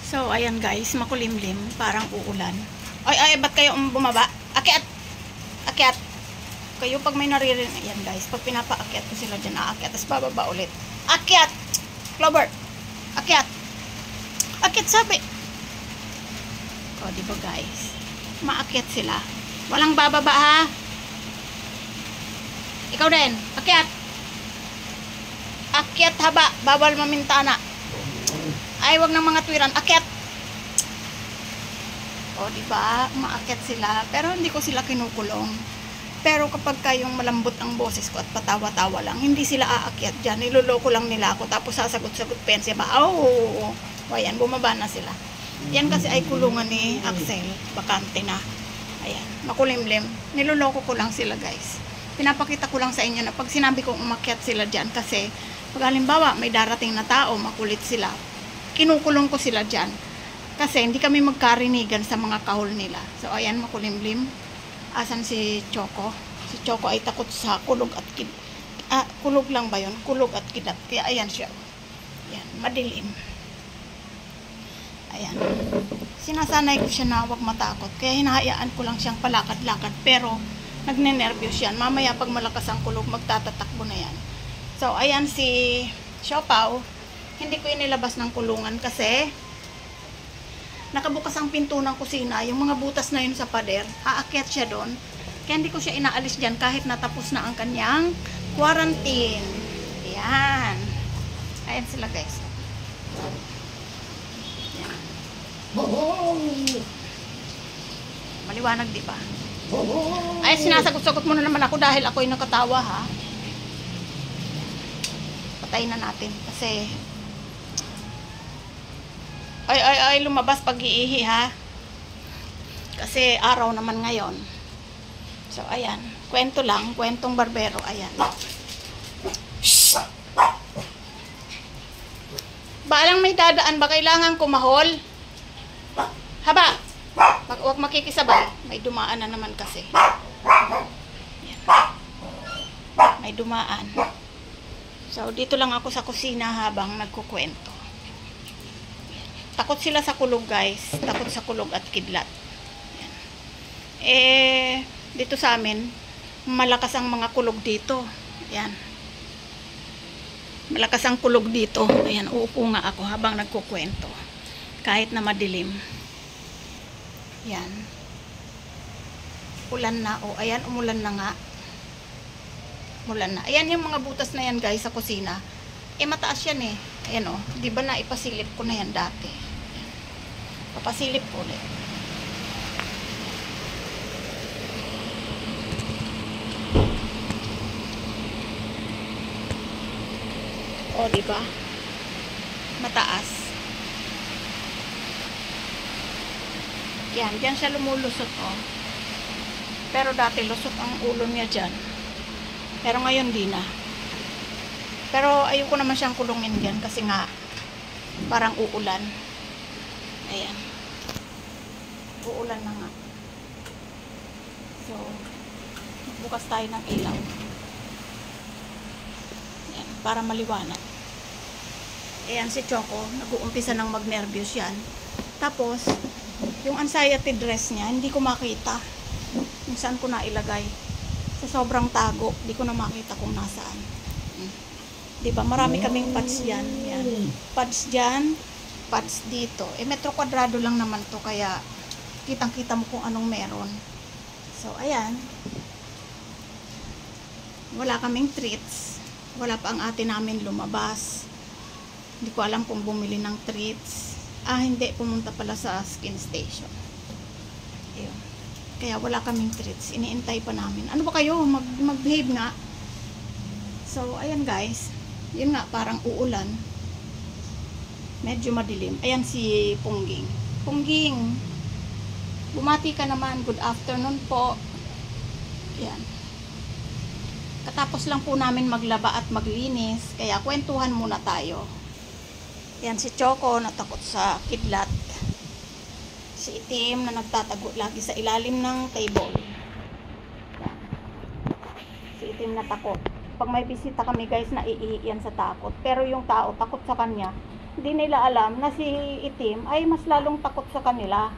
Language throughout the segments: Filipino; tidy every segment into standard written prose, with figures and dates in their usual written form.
So, ayan guys, makulimlim, parang uulan. Ay, ba't kayo bumaba? Akyat! Akyat! Kayo pag may naririnig, ayan guys, pag pinapaakyat ko sila dyan, aakyat, tapos bababa ulit. Akyat! Clover! Akyat! Akyat sabi! O, diba guys? Maakyat sila. Walang bababa ha? Ikaw din, akyat! Akyat haba, bawal mamintana. Ay, wag ng mga tuwiran. Akyat! O, diba? Maakyat sila. Pero hindi ko sila kinukulong. Pero kapag kayong malambot ang boses ko at patawa-tawa lang, hindi sila aakyat dyan. Niloloko lang nila ako. Tapos sasagot-sagot pensiya ba? Oh! O, ayan, bumaba na sila. Yan kasi ay kulungan ni Axel. Bakante na. Ayan, makulimlim. Niloloko ko lang sila, guys. Pinapakita ko lang sa inyo na pag sinabi kong umakyat sila dyan, kasi pag halimbawa may darating na tao, makulit sila, kinukulong ko sila dyan. Kasi hindi kami magkarinigan sa mga kahol nila. So, ayan, makulimlim. Asan si Choco? Si Choco ay takot sa kulog at kid. Kulog lang ba yun? Kulog at kidat. Kaya ayan siya. Ayan, madilim. Ayan. Sinasanay ko siya na huwag matakot. Kaya hinahayaan ko lang siyang palakad-lakad. Pero, nagne-nervyos yan. Mamaya pag malakas ang kulog, magtatatakbo na yan. So, ayan si Siopaw. Hindi ko inilabas ng kulungan kasi nakabukas ang pinto ng kusina, yung mga butas na yun sa pader, aakyat siya doon. Kaya hindi ko siya inaalis dyan kahit natapos na ang kanyang quarantine. Ayan. Ayan sila guys. Ayan. Maliwanag di ba? Ay, sinasagot-sagot mo na naman ako dahil ako'y nakatawa ha. Patayin na natin kasi ay lumabas pag iihi ha. Kasi araw naman ngayon. So ayan, kwento lang, kwentong barbero, ayan. Balang may dadaan ba kailangan kumahol? Haba. Huwag makikisabay. May dumaan na naman kasi. Ayan. May dumaan. So dito lang ako sa kusina habang nagkukwento. Takot sila sa kulog guys. Takot sa kulog at kidlat. Ayan. Dito sa amin, malakas ang mga kulog dito. Ayan. Malakas ang kulog dito. Ayan, uupo nga ako habang nagkukwento. Kahit na madilim. Ayan. Ulan na. O, ayan, umulan na nga. Umulan na. Ayan yung mga butas na yan guys sa kusina. Mataas yan eh. Ayan o. Di ba na ipasilip ko na yan dati. Papasilip ko ulit. O, diba? Mataas. Yan, dyan siya lumulusot, o. Pero dati lusot ang ulo niya dyan. Pero ngayon di na. Pero ayoko naman siyang kulungin dyan kasi nga parang uulan. Ayan. Uulan na nga. So, bukas tayo ng ilaw. Ayan, para maliwanag. Ayan si Choco, nag-uumpisa ng mag-nervyos yan. Tapos, yung anxiety dress niya, hindi ko makita. Kung saan ko na ilagay. Sa sobrang tago, hindi ko na makita kung nasaan. Diba? Marami kaming pads dyan. Yan. Pads dyan. Pads dito. Metro kwadrado lang naman to kaya kitang-kita mo kung anong meron. So, ayan. Wala kaming treats. Wala pa ang ate namin lumabas. Hindi ko alam kung bumili ng treats. Hindi. Pumunta pala sa skin station. Ayun. Kaya wala kaming treats. Iniintay pa namin. Ano ba kayo? Mag-behave nga. So, ayan guys. Yun nga, parang uulan. Medyo madilim. Ayan si Pungging. Pungging, bumati ka naman. Good afternoon po. Ayan. Katapos lang po namin maglaba at maglinis. Kaya kwentuhan muna tayo. Ayan si Choco, natakot sa kidlat. Si Itim na nagtatago lagi sa ilalim ng table. Ayan. Si Itim na takot. Pag may bisita kami guys, naiihi yan sa takot. Pero yung tao, takot sa kanya. Hindi nila alam na si Itim ay mas lalong takot sa kanila.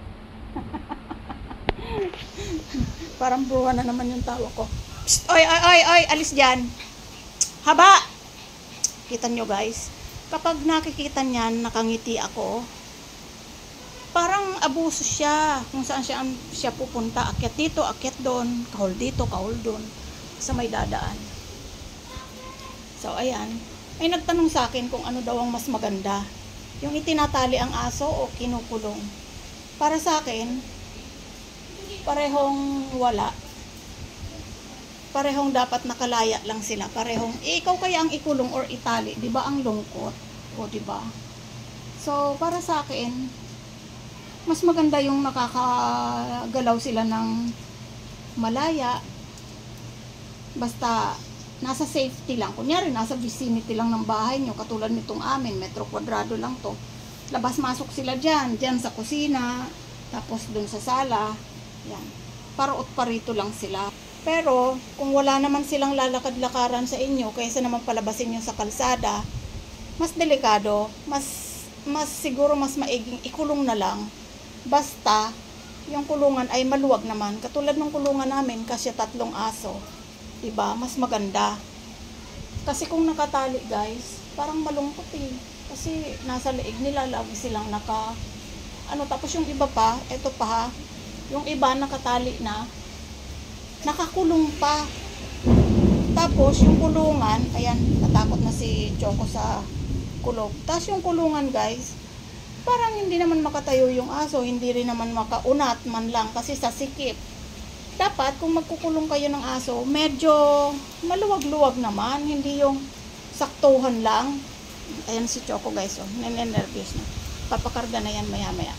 Parang buwan na naman yung tawa ko. Psst, oy, oy, oy, oy, alis dyan. Haba! Kita nyo guys, kapag nakikita niyan, nakangiti ako, parang abuso siya. Kung saan siya pupunta, akyat dito, akyat doon, kahol dito, kahol doon, sa may dadaan. So, ayan. Ay nagtanong sa akin kung ano daw ang mas maganda. Yung itinatali ang aso o kinukulong. Para sa akin, parehong wala. Parehong dapat nakalaya lang sila. Parehong, ikaw kaya ang ikulong or itali. Diba ang lungkot? O diba? So, para sa akin, mas maganda yung nakakagalaw sila ng malaya. Basta, nasa safety lang. Kunyari, nasa vicinity lang ng bahay nyo. Katulad nitong amin, metro kwadrado lang to. Labas-masok sila dyan. Dyan sa kusina. Tapos dun sa sala. Yan. Paraot parito lang sila. Pero, kung wala naman silang lalakad-lakaran sa inyo, kaysa naman palabasin nyo sa kalsada, mas delikado. Mas siguro mas maiging ikulong na lang. Basta, yung kulungan ay maluwag naman. Katulad ng kulungan namin, kasi 3 aso. Diba? Mas maganda. Kasi kung nakatali guys, parang malungkot eh. Kasi nasa leeg nila, lagi silang tapos yung iba pa, eto pa ha, yung iba nakatali na, nakakulong pa. Tapos yung kulungan, ayan, natakot na si Choco sa kulog. Tapos yung kulungan guys, parang hindi naman makatayo yung aso, hindi rin naman makaunat man lang kasi sa sikip. Dapat, kung magkukulong kayo ng aso, medyo maluwag-luwag naman. Hindi yung saktuhan lang. Ayan si Choco guys, oh. Nene-nervous na. Papakarga na yan maya-maya.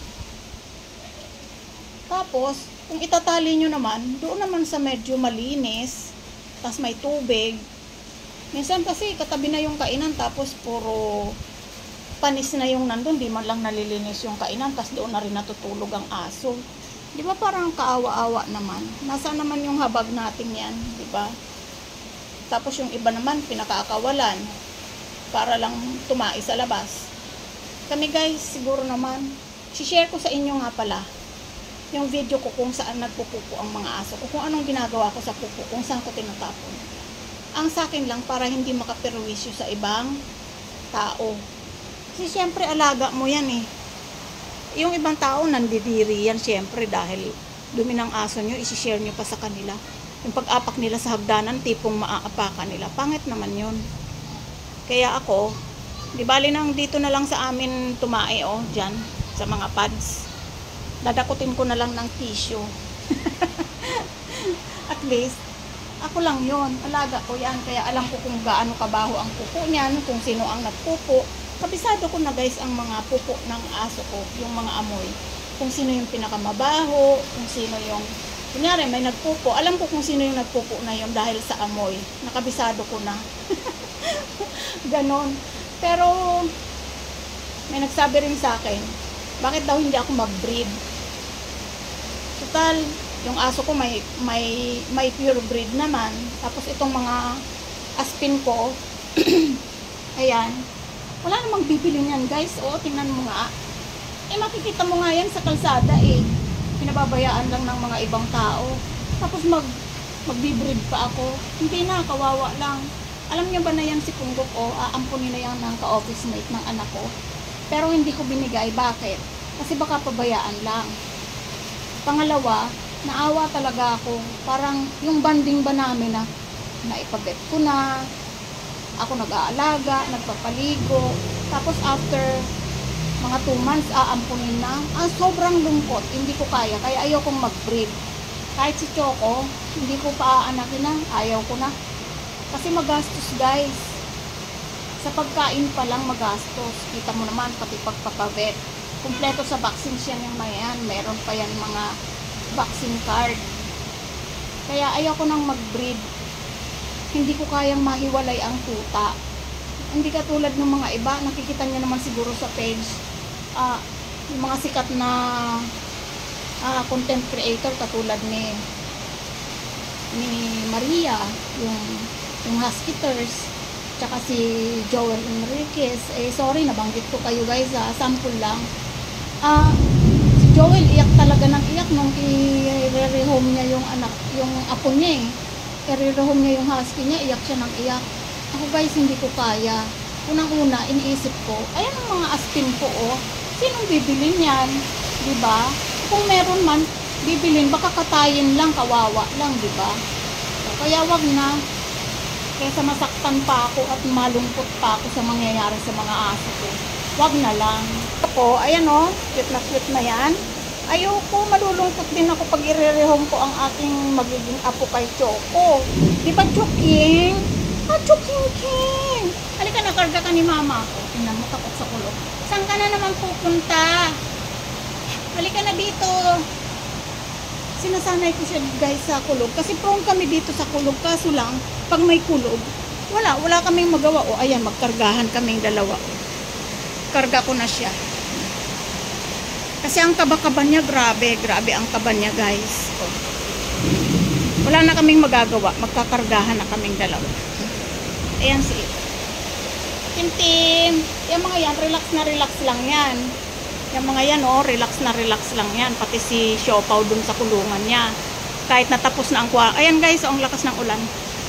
Tapos, kung itatali nyo naman, doon naman sa medyo malinis, tas may tubig. Minsan kasi, katabi na yung kainan, tapos puro panis na yung nandun. Di man lang nalilinis yung kainan, tas doon na rin natutulog ang aso. Di ba parang kaawa-awa naman? Nasaan naman yung habag natin yan, di ba? Tapos yung iba naman, pinakakawalan para lang tumai sa labas. Kami guys, siguro naman, share ko sa inyo nga pala yung video ko kung saan nagpupupo ang mga aso ko, kung anong ginagawa ko sa pupo, kung saan ko tinatapon. Ang sa akin lang, para hindi makaperwisyo sa ibang tao. Kasi syempre, alaga mo yan eh. Yung ibang tao nandidiri yan syempre dahil dumi ng aso nyo, isi-share nyo pa sa kanila. Yung pag-apak nila sa hagdanan, tipong maaapakan nila. Pangit naman yun. Kaya ako, di bali nang dito na lang sa amin tumae dyan, sa mga pads. Dadakutin ko na lang ng tissue. At least, ako lang yon, alaga ko yan. Kaya alam ko kung gaano kabaho ang pupo niyan, kung sino ang nagpupo. Kabisado ko na guys ang mga pupo ng aso ko, yung mga amoy. Kung sino yung pinakamabaho, kung sino yung, kunyari may nagpupo, alam ko kung sino yung nagpupo na yun dahil sa amoy. Nakabisado ko na. Ganon. Pero, may nagsabi rin sa akin, bakit daw hindi ako mag-breed? Total, yung aso ko may pure breed naman. Tapos itong mga aspin ko, ayan, wala namang bibili niyan guys. Tingnan mo nga. Makikita mo nga yan sa kalsada eh. Pinababayaan lang ng mga ibang tao. Tapos magbibreed pa ako. Hindi na, kawawa lang. Alam niyo ba na yan si Punggok aampunin na yan ng ka-office mate ng anak ko. Pero hindi ko binigay. Bakit? Kasi baka pabayaan lang. Pangalawa, naawa talaga ako. Parang yung banding ba namin na naipabet ko na, ako nag-aalaga, nagpapaligo, tapos after mga 2 months, aampunin na. Sobrang lungkot, hindi ko kaya, kaya ayokong mag-breed. Kahit si Choco, hindi ko pa aanakin na, ayaw ko na. Kasi magastos guys. Sa pagkain pa lang magastos. Kita mo naman, pati pagpapavet. Kumpleto sa vaccines yan yung mayan. Meron pa yan mga vaccine card. Kaya ayoko nang mag-breed. Hindi ko kayang mahiwalay ang tuta. Hindi katulad ng mga iba, nakikita niyo naman siguro sa page, yung mga sikat na content creator katulad ni Maria, yung Huskiters. tsaka si Joel Enriquez. Sorry, nabanggit ko kayo guys, sample lang. Si Joel iyak talaga ng iyak nung i-rehome niya yung anak, yung apo niya i-rehome niya yung husky niya, iyak siya ng iyak. Ako guys, hindi ko kaya. Unang-una, iniisip ko, ayan ang mga aspin ko, sinong bibilin yan? Diba? Kung meron man, bibilin, baka katayin lang, kawawa lang, diba? So, kaya wag na. Kaysa masaktan pa ako at malungkot pa ako sa mangyayari sa mga aso ko. Wag na lang. Ako, ayan cute na yan. Ayoko, malulungkot din ako pag i-rehome ko ang aking magiging apo kay Choco. Di ba, Choking? Choking King! Halika na, karga ka ni mama ko. Tingnan mo, takot sa kulog. Saan ka na naman pupunta? Halika na dito. Sinasanay ko siya guys sa kulog. Kasi prone kami dito sa kulog. Kaso lang, pag may kulog, wala kaming magawa. Ayan, magkargahan kaming dalawa. Karga ko na siya. Kasi ang kaba-kaba niya, grabe ang kaba niya guys. Wala na kaming magagawa. Magkakargahan na kaming dalawa. Ayan si Tim. Yung mga yan, relax lang yan. Yung mga yan, relax lang yan. Pati si Siopaw dun sa kulungan niya. Kahit natapos na ang kwa. Ayan guys, ang lakas ng ulan.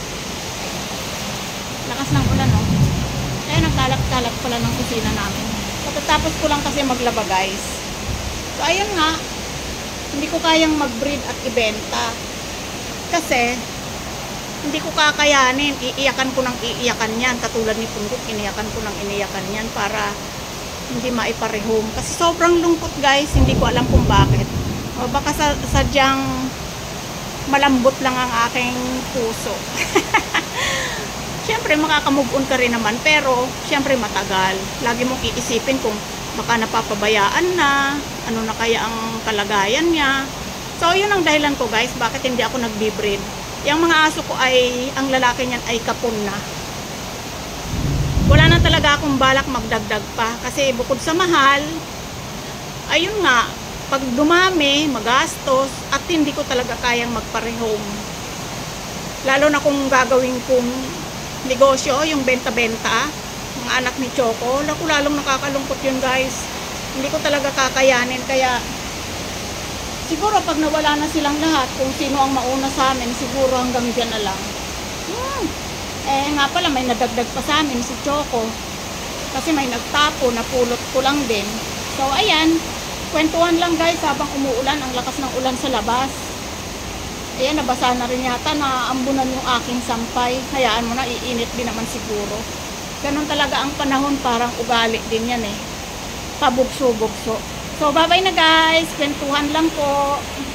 Lakas ng ulan, Ayan, nagkalat-kalat pala ng kusina namin. Patatapos ko lang kasi maglaba guys. So, ayun nga. Hindi ko kayang mag-breed at ibenta. Kasi, hindi ko kakayanin. Iiyakan ko ng iiyakan yan. Katulad ni Pungkok, iniyakan ko ng iniyakan yan para hindi maiparehome. Kasi sobrang lungkot guys, hindi ko alam kung bakit. O baka sadyang malambot lang ang aking puso. Siyempre makaka-move on ka rin naman, pero siyempre matagal. Lagi mong iisipin kung baka napapabayaan na, ano na kaya ang kalagayan niya. So yun ang dahilan ko guys, bakit hindi ako nagbi-breed. Yung mga aso ko ay, ang lalaki niyan ay kapon na. Wala na talaga akong balak magdagdag pa kasi bukod sa mahal, ayun nga, pag dumami, magastos at hindi ko talaga kayang magparehome. Lalo na kung gagawin kong negosyo, yung benta-benta, mga anak ni Choco, lalong nakakalungkot yun guys. Hindi ko talaga kakayanin, kaya siguro pag nawala na silang lahat, kung sino ang mauna sa amin, siguro hanggang dyan na lang. Nga pala, may nadagdag pa sa amin si Choco. Kasi may nagtapo, napulot ko lang din. So, ayan. Kwentuhan lang guys habang umuulan. Ang lakas ng ulan sa labas. Ayan, nabasa na rin yata na ambunan yung aking sampay. Hayaan mo na, iinit din naman siguro. Ganun talaga ang panahon, parang ugali din yan Pabugso-bugso. So, bye-bye na guys. Kwentuhan lang po.